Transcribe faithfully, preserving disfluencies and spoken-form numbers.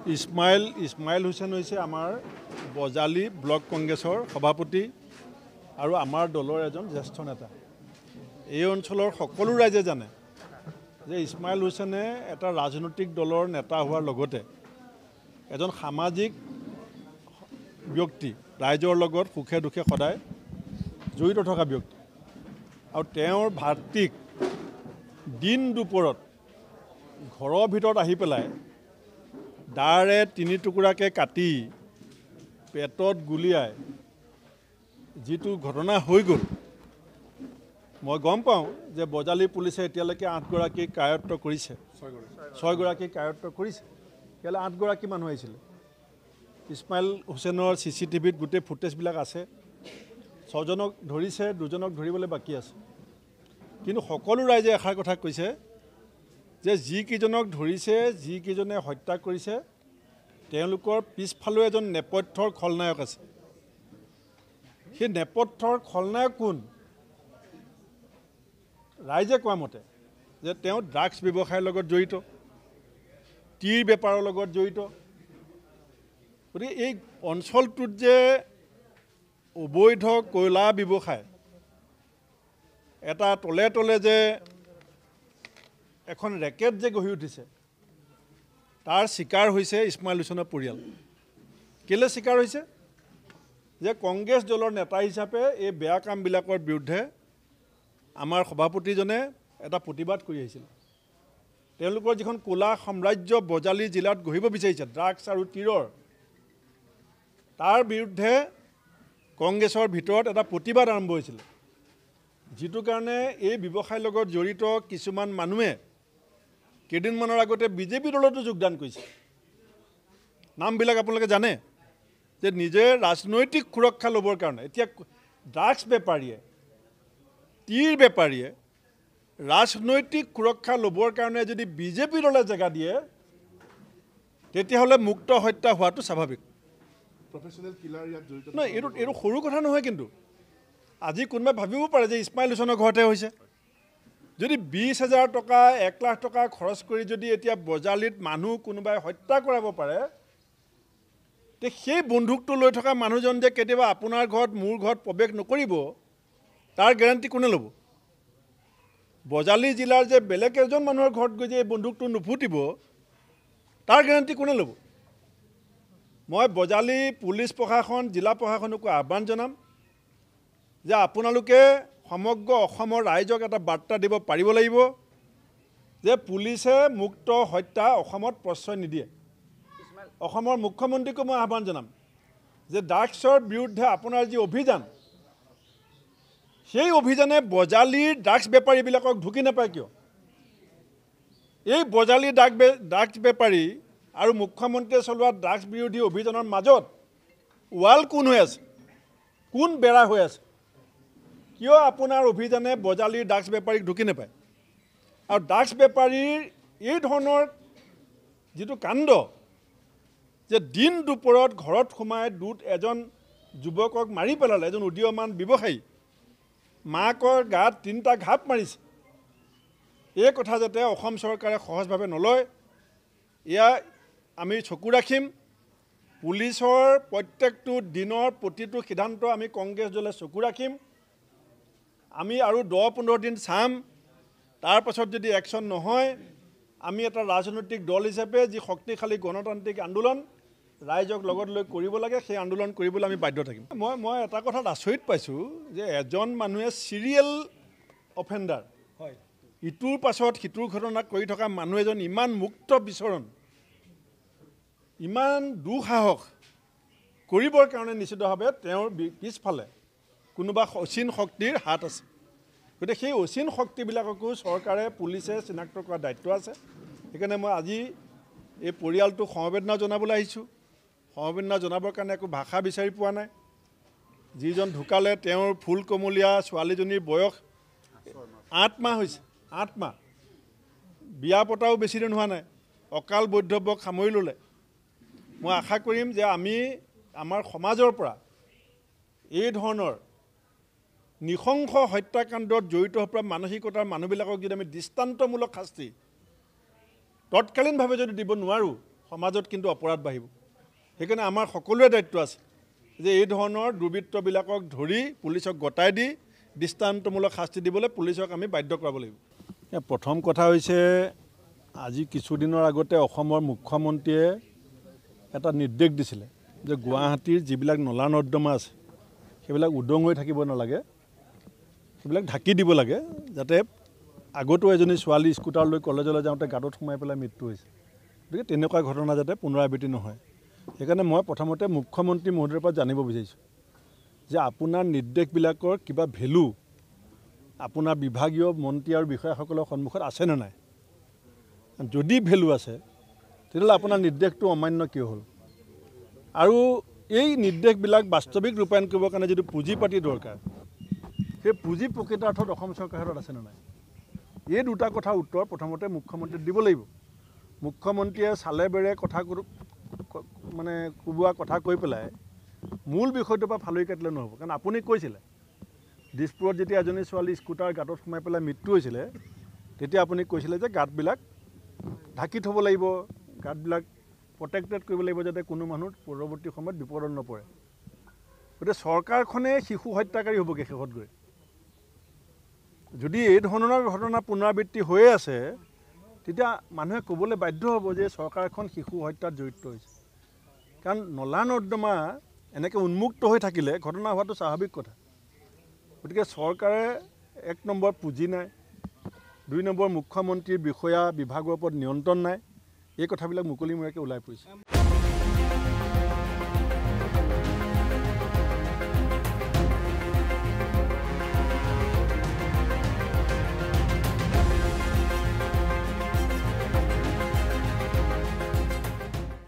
ইছমাইল ইছমাইল হুছেইন হৈছে আমাৰ বজালী ব্লক কংগ্ৰেছৰ সভাপতি আৰু আমাৰ দলৰ এজন জ্যেষ্ঠ নেতা। এই অঞ্চলৰ সকলো ৰাইজে জানে যে ইছমাইল হুছেইনে এটা ৰাজনৈতিক দলৰ নেতা হোৱাৰ লগতে এজন সামাজিক ব্যক্তি, ৰাইজৰ লগত সুখে দুখে সদায় জড়িত থকা ব্যক্তি। আৰু তেওঁৰ ভাতৃক দিন দুপৰত ঘৰৰ ভিতৰত আহি পেলাই দাৰে তিনি টুকুৰাকৈ কাটি পেটত গুলিয়াই যিটো ঘটনা হৈ গ'ল, মই গম পাওঁ যে বজালী পুলিচে এতিয়ালৈকে আঠগৰাকীক কায়ত্ব কৰিছে, ছয়গৰাকীক কায়ত্ব কৰিছে। কেলৈ আঠগৰাকী মানুহ আহিছিলে। ইছমাইল হুছেইনৰ চি চি টিভিত গোটেই ফুটেজবিলাক আছে। ছজনক ধৰিছে, দুজনক ধৰিবলৈ বাকী আছে। কিন্তু সকলো ৰাইজে এষাৰ কথা কৈছে যে যিকেইজনক ধৰিছে, যিকেইজনে হত্যা কৰিছে, তেওঁলোকৰ পিছফালেও এজন নেপথ্যৰ খলনায়ক আছে। সেই নেপথ্যৰ খলনায়ক কোন? ৰাইজে কোৱা মতে যে তেওঁ ড্ৰাগছ ব্যৱসায়ৰ লগত জড়িত, টিৰ বেপাৰৰ লগত জড়িত। গতিকে এই অঞ্চলটোত যে অবৈধ কয়লা ব্যৱসায়, এটা তলে তলে যে এখন ৰেকেট যে গঢ়ি উঠিছে, তাৰ চিকাৰ হৈছে ইছমাইল হুছেইনৰ পৰিয়াল। কেলৈ চিকাৰ হৈছে? যে কংগ্ৰেছ দলৰ নেতা হিচাপে এই বেয়া কামবিলাকৰ বিৰুদ্ধে আমাৰ সভাপতিজনে এটা প্ৰতিবাদ কৰি আহিছিল। তেওঁলোকৰ যিখন ক'লা সাম্ৰাজ্য বজালী জিলাত গঢ়িব বিচাৰিছে ড্ৰাগছ আৰু টিৰৰ, তাৰ বিৰুদ্ধে কংগ্ৰেছৰ ভিতৰত এটা প্ৰতিবাদ আৰম্ভ হৈছিল, যিটো কাৰণে এই ব্যৱসায়ৰ লগত জড়িত কিছুমান মানুহে কেইদিনমানৰ আগতে বিজেপি দলতো যোগদান কৰিছে। নামবিলাক আপোনালোকে জানে যে নিজে ৰাজনৈতিক সুৰক্ষা ল'বৰ কাৰণে এতিয়া ড্ৰাগছ বেপাৰীয়ে, টিৰ বেপাৰীয়ে ৰাজনৈতিক সুৰক্ষা ল'বৰ কাৰণে যদি বিজেপি দলে জেগা দিয়ে, তেতিয়াহ'লে মুক্ত হত্যা হোৱাটো স্বাভাৱিক। প্ৰফেশ্যনেল কিলাৰ ইয়াত জড়িত নহয়, এইটো এইটো সৰু কথা নহয়। কিন্তু আজি কোনোবাই ভাবিব পাৰে যে ইছমাইল হুছেইনৰ ঘৰতে হৈছে। যদি বিছ হাজাৰ টকা, এক লাখ টকা খৰচ কৰি যদি এতিয়া বজালীত মানুহ কোনোবাই হত্যা কৰাব পাৰে, তে সেই বন্দুকটো লৈ থকা মানুহজন যে কেতিয়াবা আপোনাৰ ঘৰত, মোৰ ঘৰত প্ৰৱেশ নকৰিব, তাৰ গেৰাণ্টি কোনে ল'ব? বজালী জিলাৰ যে বেলেগ এজন মানুহৰ ঘৰত গৈ যে এই বন্দুকটো নুফুটিব, তাৰ গেৰাণ্টি কোনে ল'ব? মই বজালী পুলিচ প্ৰশাসন, জিলা প্ৰশাসনকো আহ্বান জনাম যে আপোনালোকে সমগ্ৰ অসমৰ ৰাইজক এটা বাৰ্তা দিব পাৰিব লাগিব যে পুলিচে মুক্ত হত্যা অসমত প্ৰশ্ৰয় নিদিয়ে। অসমৰ মুখ্যমন্ত্ৰীকো মই আহ্বান জনাম যে ড্ৰাগছৰ বিৰুদ্ধে আপোনাৰ যি অভিযান, সেই অভিযানে বজালীৰ ড্ৰাগছ বেপাৰীবিলাকক ঢুকি নাপায় কিয়? এই বজালী ড্ৰাগ ড্ৰাগছ বেপাৰী আৰু মুখ্যমন্ত্ৰীয়ে চলোৱা ড্ৰাগছ বিৰোধী অভিযানৰ মাজত ৱাল কোন হৈ আছে, কোন বেৰা হৈ আছে? কিয় আপোনাৰ অভিযানে বজালীৰ ড্ৰাগছ বেপাৰীক ঢুকি নাপায়? আৰু ড্ৰাগছ বেপাৰীৰ এই ধৰণৰ যিটো কাণ্ড, যে দিন দুপৰত ঘৰত সোমাই দুট এজন যুৱকক মাৰি পেলালে, এজন উদীয়মান ব্যৱসায়ী, মাকৰ গাত তিনিটা ঘাপ মাৰিছে, এই কথা যাতে অসম চৰকাৰে সহজভাৱে নলয়, এয়া আমি চকু ৰাখিম। পুলিচৰ প্ৰত্যেকটো দিনৰ প্ৰতিটো সিদ্ধান্ত আমি কংগ্ৰেছ দলে চকু ৰাখিম। আমি আৰু দহ পোন্ধৰ দিন চাম, তাৰ পাছত যদি একশ্যন নহয়, আমি এটা ৰাজনৈতিক দল হিচাপে যি শক্তিশালী গণতান্ত্ৰিক আন্দোলন ৰাইজক লগত লৈ কৰিব লাগে, সেই আন্দোলন কৰিবলৈ আমি বাধ্য থাকিম। মই মই এটা কথাত আচৰিত পাইছোঁ যে এজন মানুহে চিৰিয়েল অফেণ্ডাৰ, হয়, ইটোৰ পাছত সিটোৰ ঘটনা কৰি থকা মানুহ এজন ইমান মুক্ত বিচৰণ, ইমান দুঃসাহস কৰিবৰ কাৰণে নিশ্চিতভাৱে তেওঁৰ পিছফালে কোনোবা অচিন শক্তিৰ হাত আছে। গতিকে সেই অচিন শক্তিবিলাককো চৰকাৰে, পুলিচে চিনাক্ত কৰাৰ দায়িত্ব আছে। সেইকাৰণে মই আজি এই পৰিয়ালটোক সমবেদনা জনাবলৈ আহিছোঁ। সমবেদনা জনাবৰ কাৰণে একো ভাষা বিচাৰি পোৱা নাই। যিজন ঢুকালে তেওঁৰ ফুল কমলীয়া ছোৱালীজনীৰ বয়স আঠ মাহ হৈছে, আঠ মাহ। বিয়া পতাও বেছি দিন হোৱা নাই, অকাল বৈধৱ্যক সামৰি ল'লে। মই আশা কৰিম যে আমি আমাৰ সমাজৰ পৰা এই ধৰণৰ নিশংস হত্যাকাণ্ডত জড়িত হৈ পৰা মানসিকতাৰ মানুহবিলাকক যদি আমি দৃষ্টান্তমূলক শাস্তি তৎকালীনভাৱে যদি দিব নোৱাৰোঁ, সমাজত কিন্তু অপৰাধ বাঢ়িব। সেইকাৰণে আমাৰ সকলোৰে দায়িত্ব আছে যে এই ধৰণৰ দুৰ্বৃত্তবিলাকক ধৰি পুলিচক গতাই দি দৃষ্টান্তমূলক শাস্তি দিবলৈ পুলিচক আমি বাধ্য কৰাব লাগিব। প্ৰথম কথা হৈছে আজি কিছুদিনৰ আগতে অসমৰ মুখ্যমন্ত্ৰীয়ে এটা নিৰ্দেশ দিছিলে যে গুৱাহাটীৰ যিবিলাক নলা নৰ্দমা আছে সেইবিলাক উদং হৈ থাকিব নালাগে, সেইবিলাক ঢাকি দিব লাগে, যাতে আগতো এজনী ছোৱালী স্কুটাৰ লৈ কলেজলৈ যাওঁতে গাঁতত সোমাই পেলাই মৃত্যু হৈছে। গতিকে তেনেকুৱা ঘটনা যাতে পুনৰাবৃত্তি নহয়। সেইকাৰণে মই প্ৰথমতে মুখ্যমন্ত্ৰী মহোদয়ৰ পৰা জানিব বিচাৰিছোঁ যে আপোনাৰ নিৰ্দেশবিলাকৰ কিবা ভেলু আপোনাৰ বিভাগীয় মন্ত্ৰী আৰু বিষয়াসকলৰ সন্মুখত আছেনে নাই। যদি ভেলু আছে তেতিয়াহ'লে আপোনাৰ নিৰ্দেশটো অমান্য কিয় হ'ল, আৰু এই নিৰ্দেশবিলাক বাস্তৱিক ৰূপায়ণ কৰিবৰ কাৰণে যিটো পুঁজি পাতি দৰকাৰ সেই পুঁজি প্ৰকৃতাৰ্থত অসম চৰকাৰৰ হাতত আছেনে নাই। এই দুটা কথাৰ উত্তৰ প্ৰথমতে মুখ্যমন্ত্ৰীক দিব লাগিব। মুখ্যমন্ত্ৰীয়ে চালে বেৰে কথা মানে কোবোৱা কথা কৈ পেলাই মূল বিষয়টোৰ পৰা ফালৰি কাটিলে নহ'ব। কাৰণ আপুনি কৈছিলে দিছপুৰত যেতিয়া এজনী ছোৱালী স্কুটাৰ গাঁতত সোমাই পেলাই মৃত্যু হৈছিলে তেতিয়া আপুনি কৈছিলে যে গাঁতবিলাক ঢাকি থ'ব লাগিব, গাঁতবিলাক প্ৰটেক্টেড কৰিব লাগিব যাতে কোনো মানুহ পৰৱৰ্তী সময়ত বিপদত নপৰে। গতিকে চৰকাৰখনে শিশু হত্যাকাৰী হ'বগৈ শেষত গৈ। যদি এই ধৰণৰ ঘটনা পুনৰাবৃত্তি হৈয়ে আছে তেতিয়া মানুহে ক'বলৈ বাধ্য হ'ব যে চৰকাৰখন শিশু হত্যাত জড়িত হৈছে। কাৰণ নলা নৰ্দমা এনেকৈ উন্মুক্ত হৈ থাকিলে ঘটনা হোৱাটো স্বাভাৱিক কথা। গতিকে চৰকাৰে এক নম্বৰ পুঁজি নাই, দুই নম্বৰ মুখ্যমন্ত্ৰীৰ বিষয়া বিভাগৰ ওপৰত নিয়ন্ত্ৰণ নাই, এই কথাবিলাক মুকলিমূৰীয়াকৈ ওলাই পৰিছে।